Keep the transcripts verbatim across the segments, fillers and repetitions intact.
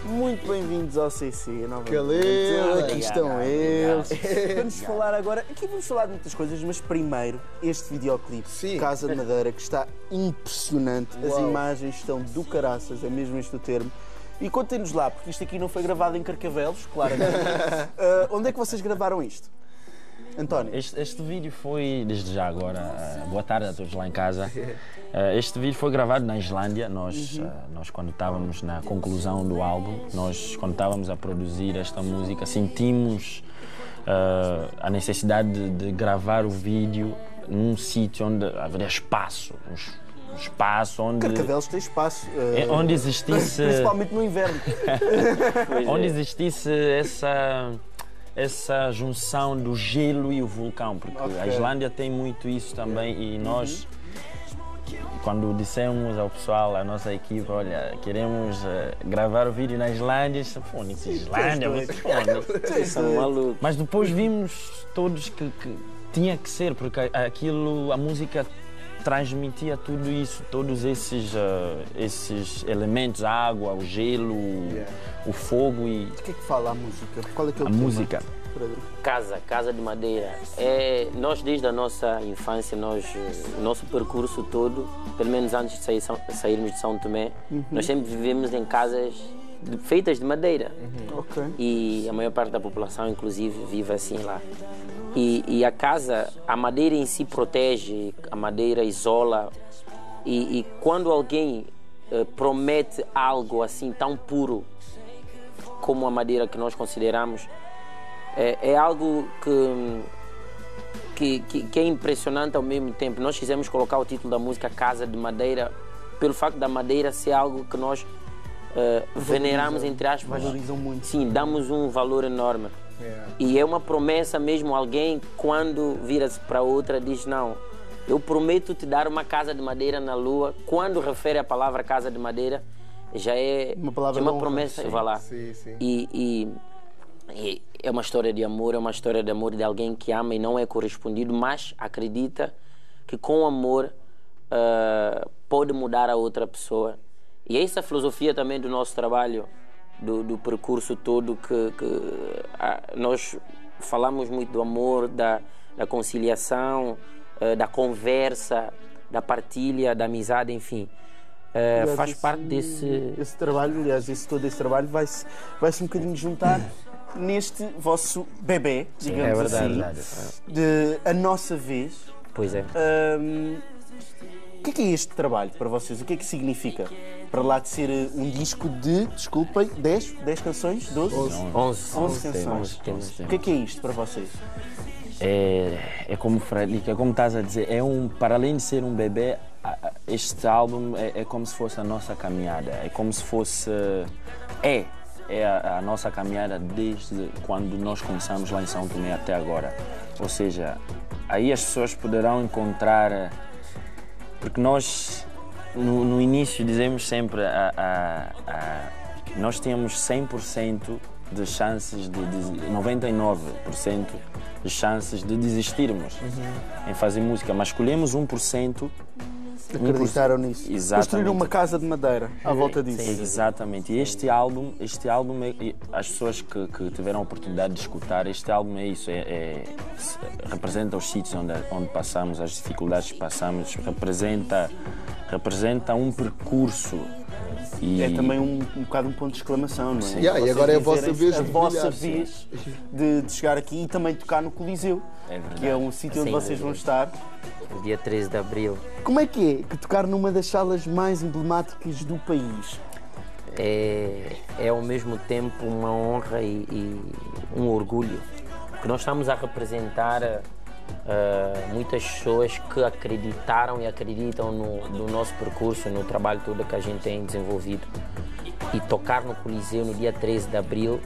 Muito bem-vindos ao C C novamente. Calil, aqui estão eles. Vamos falar agora, aqui vamos falar de muitas coisas, mas primeiro este videoclipe, Sim. Casa de Madeira, que está impressionante. As Uau. imagens estão do caraças, é mesmo este o termo. E contem-nos lá, porque isto aqui não foi gravado em Carcavelos, claramente. uh, onde é que vocês gravaram isto? António? Este, este vídeo foi, desde já agora, uh, boa tarde a todos lá em casa. Uh, este vídeo foi gravado na Islândia. Nós, Uhum. uh, nós quando estávamos na conclusão do álbum, nós quando estávamos a produzir esta música, sentimos uh, a necessidade de, de gravar o vídeo num sítio onde haveria espaço. Um espaço onde... Carcavelos tem espaço. Uh, onde existisse... Principalmente no inverno. onde existisse essa... essa junção do gelo e o vulcão, porque Okay. a Islândia tem muito isso também e nós, uhum. quando dissemos ao pessoal, à nossa equipe, olha, queremos uh, gravar o vídeo na Islândia, isso foi Islândia, vocês malucos. Mas depois vimos todos que, que tinha que ser, porque aquilo, a música transmitia tudo isso, todos esses, uh, esses elementos, a água, o gelo, yeah. o fogo e... De que é que fala a música? Qual é que é o A tema? música. Casa, Casa de Madeira. É, nós desde a nossa infância, nós, o nosso percurso todo, pelo menos antes de sair, sairmos de São Tomé, uhum. nós sempre vivemos em casas de, feitas de madeira. Uhum. Okay. E a maior parte da população, inclusive, vive assim lá. E, e a casa, a madeira em si protege, a madeira isola. E, e quando alguém eh, promete algo assim tão puro como a madeira que nós consideramos, é, é algo que, que, que, que é impressionante ao mesmo tempo. Nós quisemos colocar o título da música Casa de Madeira pelo facto da madeira ser algo que nós eh, veneramos, entre aspas. Valorizam muito. Sim, damos um valor enorme. Yeah. E é uma promessa mesmo, alguém quando vira-se para outra diz não, eu prometo te dar uma casa de madeira na lua. Quando refere a palavra casa de madeira já é uma, palavra já é uma promessa, sim, vai lá. Sim, sim. E, e, e é uma história de amor, é uma história de amor de alguém que ama e não é correspondido, mas acredita que com amor uh, pode mudar a outra pessoa. E é essa a filosofia também do nosso trabalho. Do, do percurso todo que, que a, nós falamos muito do amor, da, da conciliação, uh, da conversa, da partilha, da amizade, enfim. Uh, aliás, faz esse, parte desse... Esse trabalho, aliás, esse, todo esse trabalho vai-se vai-se um bocadinho juntar neste vosso bebê, digamos. É verdade, assim, verdade. De A Nossa Vez. Pois é. Um, o que é que é este trabalho para vocês? O que é que significa? Para lá de ser um disco de, desculpem, dez, dez canções? doze? onze. onze canções. O que é que é isto para vocês? É, é como o Fred, é como estás a dizer, é um, para além de ser um bebê, este álbum é, é como se fosse a nossa caminhada, é como se fosse, é, é a, a nossa caminhada desde quando nós começamos lá em São Tomé até agora. Ou seja, aí as pessoas poderão encontrar, porque nós no, no início dizemos sempre, a, a, a, nós tínhamos cem por cento de chances, de, de noventa e nove por cento de chances de desistirmos uhum. em fazer música, mas escolhemos um por cento. Acreditaram nisso. Exatamente. Construíram uma casa de madeira à volta disso. Sim, exatamente. E este álbum, este álbum é, as pessoas que, que tiveram a oportunidade de escutar, este álbum é isso, é, é, representa os sítios onde, onde passamos, as dificuldades que passamos, representa, representa um percurso. E é também um, um bocado um ponto de exclamação, não é? Yeah, e agora é a vossa vez, a de, vossa vez de, de chegar aqui e também tocar no Coliseu, é verdade. Que é um sítio onde Sim, vocês vão estar. Dia treze de abril. Como é que é que tocar numa das salas mais emblemáticas do país? É, é ao mesmo tempo uma honra e, e um orgulho, porque nós estamos a representar uh, muitas pessoas que acreditaram e acreditam no, no nosso percurso, no trabalho todo que a gente tem desenvolvido. E tocar no Coliseu no dia treze de abril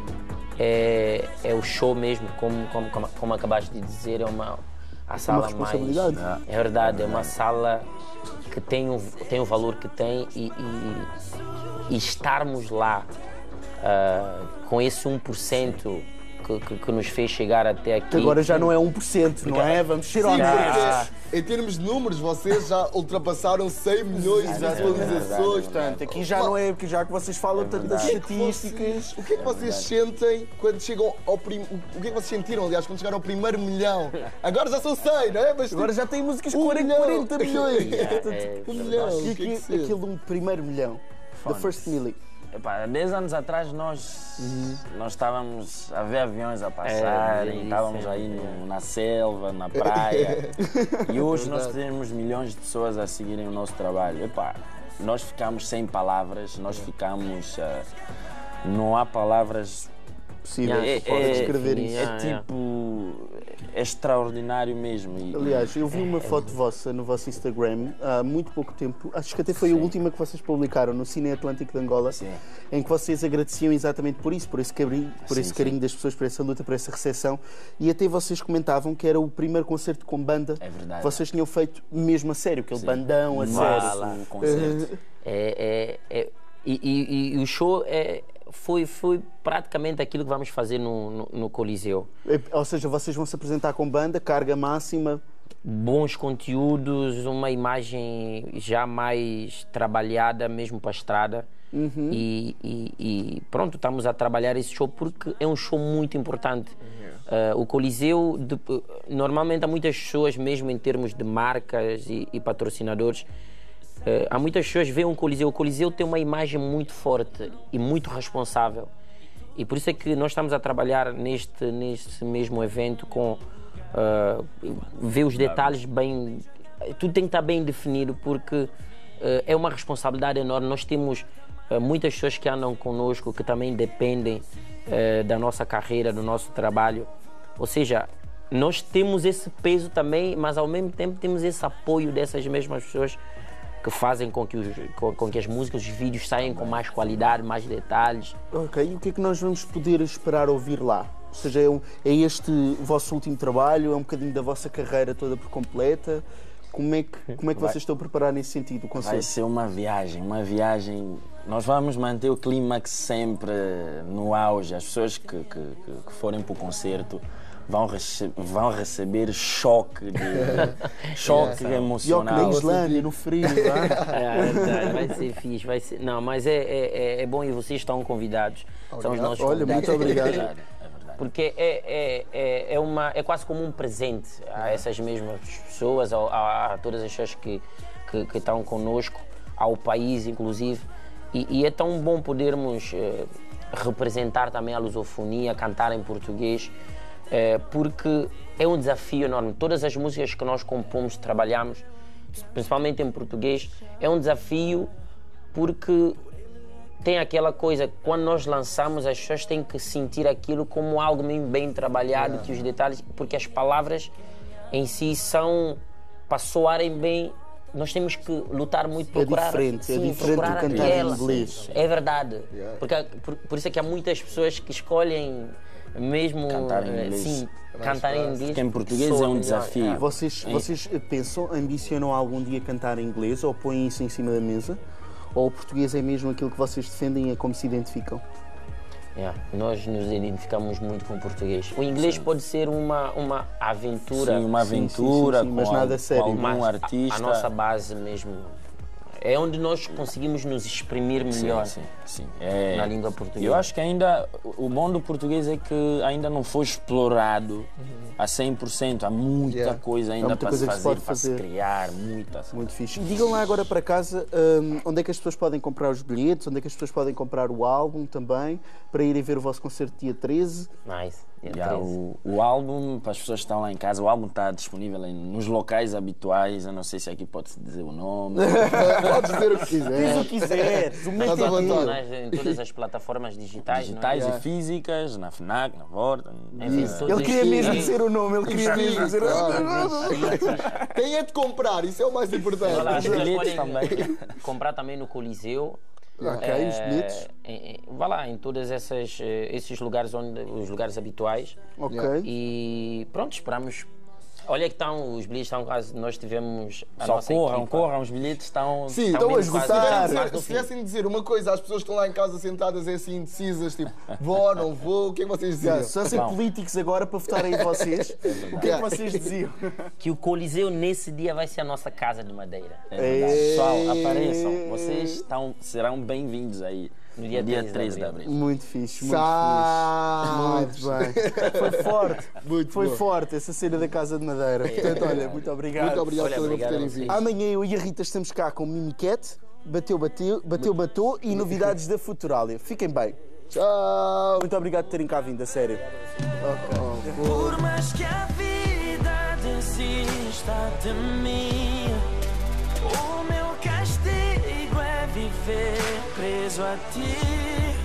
é, é o show mesmo, como, como, como, como acabaste de dizer, é uma a sala uma responsabilidade. mais... É verdade, é uma sala que tem o, tem o valor que tem e, e, e estarmos lá uh, com esse um por cento que, que, que nos fez chegar até aqui. Que agora já não é um por cento, não é? Vamos ser honestos. em termos de números, vocês já ultrapassaram cem milhões de visualizações. Portanto, aqui já não é, porque já que vocês falam tanto das estatísticas. O que é que vocês sentem quando chegam ao primeiro... O que é que vocês sentiram, aliás, quando chegaram ao primeiro milhão? Agora já são cem, não é? Mas agora já tem músicas um com milhão. quarenta milhões. É, Um milhão. E o que é aqui, que se- aquele um primeiro milhão, the first million. Epá, há dez anos atrás nós, nós estávamos a ver aviões a É, passarem, isso, estávamos é. aí no- na selva, na praia. E hoje nós temos milhões de pessoas a seguirem o nosso trabalho. Epá, nós ficamos sem palavras, nós ficamos. ah, não há palavras. Possível, É, para é- descrever é isso. yeah, yeah. tipo. É extraordinário mesmo. E- Aliás, eu vi uma foto vossa no vosso Instagram há muito pouco tempo, acho que até foi a última que vocês publicaram no Cine Atlântico de Angola, Sim. em que vocês agradeciam exatamente por isso, por esse carinho, por Sim, esse sim. carinho das pessoas, por essa luta, por essa recepção. E até vocês comentavam que era o primeiro concerto com banda É verdade. que vocês tinham feito mesmo a sério, aquele Sim. bandão a Vá sério. lá, um concerto. É, é, é- e, e- e o show é, foi, foi praticamente aquilo que vamos fazer no, no, no Coliseu. É, ou seja, vocês vão se apresentar com banda, carga máxima. Bons conteúdos, uma imagem já mais trabalhada mesmo para a estrada. E, e- e pronto, estamos a trabalhar esse show porque é um show muito importante. Uh, o Coliseu, de- normalmente há muitas pessoas, mesmo em termos de marcas e, e patrocinadores, uh, há muitas pessoas que veem o Coliseu. O Coliseu tem uma imagem muito forte e muito responsável. E por isso é que nós estamos a trabalhar neste, neste mesmo evento com uh, ver os detalhes bem. Tudo tem que estar bem definido porque uh, é uma responsabilidade enorme. Nós temos uh, muitas pessoas que andam conosco que também dependem uh, da nossa carreira, do nosso trabalho. Ou seja, nós temos esse peso também, mas ao mesmo tempo temos esse apoio dessas mesmas pessoas que fazem com que, os, com, com que as músicas, os vídeos saiam com mais qualidade, mais detalhes. Ok, e o que é que nós vamos poder esperar ouvir lá? Ou seja, é, um- é este o vosso último trabalho? É um bocadinho da vossa carreira toda por completa? Como é que, como é que Vai- vocês estão a preparar nesse sentido o Vai concerto? ser uma viagem, uma viagem. Nós vamos manter o clímax sempre no auge. As pessoas que, que, que- que forem para o concerto vão, rece- vão receber choque, de, choque E ó, que emocional. na Islândia, no frio, lá. É, verdade, vai ser fixe, vai ser. Não, mas é, é, é- é bom e vocês estão convidados. São os nossos Olha, convidados. muito obrigado. É verdade, é verdade. Porque é, é, é, é, uma, é quase como um presente a essas mesmas pessoas, a, a, a todas as pessoas que, que, que estão connosco, ao país inclusive. E, e é tão bom podermos eh, representar também a lusofonia, cantar em português, eh, porque é um desafio enorme. Todas as músicas que nós compomos, trabalhamos, principalmente em português, é um desafio porque tem aquela coisa, quando nós lançamos, as pessoas têm que sentir aquilo como algo bem, bem trabalhado, que os detalhes, porque as palavras em si são, para soarem bem, nós temos que lutar muito, procurar, diferente, é sim, diferente procurar do cantar em aquela. inglês. É verdade, porque, por, por isso é que há muitas pessoas que escolhem mesmo Cantar em eh, inglês. sim, cantar em inglês. Porque em português soa é um melhor. desafio. Vocês, vocês pensam, ambicionam algum dia cantar em inglês ou põem isso em cima da mesa? Ou o português é mesmo aquilo que vocês defendem e é como se identificam? Yeah, nós nos identificamos muito com o português. O inglês pode ser uma, uma aventura, Sim, uma Sim, sim, aventura sim, sim, mas com, nada al- sério. com algum mas a- artista. A, nossa base mesmo é onde nós conseguimos nos exprimir melhor Sim, sim, sim. É, na língua portuguesa. eu acho que ainda, o bom do português é que ainda não foi explorado a cem por cento. Há muita Yeah. coisa ainda muita para coisa se que se fazer, pode para se fazer. criar, muita. Muito fixe. Digam lá agora para casa hum, onde é que as pessoas podem comprar os bilhetes, onde é que as pessoas podem comprar o álbum também, para irem ver o vosso concerto dia treze. Nice. Dia Já, treze. o, o álbum, para as pessoas que estão lá em casa, o álbum está disponível em- nos locais habituais. Eu não sei se aqui pode-se dizer o nome. Podes dizer o que Diz quiser. o que quiseres, o mês Estás à é teu. vontade. Nas- em todas as plataformas digitais, Digitais não é? e físicas, na FNAC, na Vorta. Enfim, na- todos Ele queria os- mesmo dizer o nome, ele queria mesmo dizer. Quem é de comprar? Isso é o mais importante. Olha lá, Os as pessoas bilhetes podem também. comprar também no Coliseu. Ok, os bilhetes. Em- em- Vá lá, em todos essas, eh, esses lugares, onde, os lugares habituais. Ok. E pronto, esperamos Olha que estão, os bilhetes estão quase, nós tivemos a Só nossa corram, equipa. corram, os bilhetes estão... Sim, Estão então mesmo hoje, quase- se tivessem quase dizer- no se fim. tivessem dizer uma coisa às pessoas que estão lá em casa sentadas é assim indecisas, tipo, vou ou não vou, o que é que vocês diziam? Se fossem Bom. políticos agora para votarem em vocês, o que é que vocês diziam? Que o Coliseu nesse dia vai ser a nossa casa de madeira. É verdade. Ei. Pessoal, apareçam. Vocês estão, serão bem-vindos aí no dia, dia três de de abril. Muito fixe, muito Sabes. fixe. Muito bem. Foi forte. Muito Foi bom. forte essa cena da Casa de Madeira. Portanto, olha, muito obrigado. Muito obrigado Olha, por obrigado terem a vocês. vindo. Amanhã eu e a Rita estamos cá com Mimiquete, Bateu, Bateu, Bateu, Batou e novidades da Futuralia. Fiquem bem. Tchau. Muito obrigado por terem cá vindo, a sério. Por mais que a vida desista de mim, o meu castigo é viver preso a ti.